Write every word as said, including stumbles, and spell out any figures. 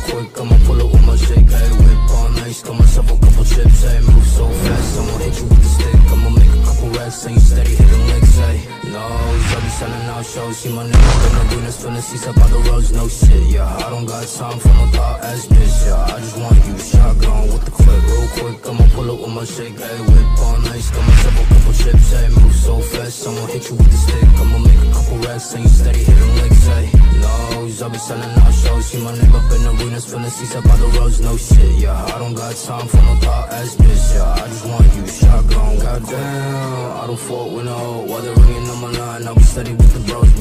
quick, I'ma pull up with my shake, ayy. Whip on ice, got myself a couple chips, ayy. Move so fast, I'ma hit you with the stick. I'ma make a couple racks, and you steady hitting licks, ayy. No, I be selling out shows. See my nigga in the arenas, filling seats up on the roads, no shit, yeah. I don't got time for no thought ass bitch, yeah. I just want you shotgun with the clip, real quick, I'ma pull up with my shake, ayy. Whip on ice, got myself a couple chips, ayy. Move so fast, I'ma hit you with the stick. I'ma make a couple racks, and you steady hitting licks, ayy. No, I be selling out shows. See my nigga in the arenas, filling seats up on the roads, no shit, yeah. I don't got time for no thought ass bitch, yeah. I just want you shotgun. Goddamn, I don't fault with no while they're ringing on my line. I'll be steady with the bros.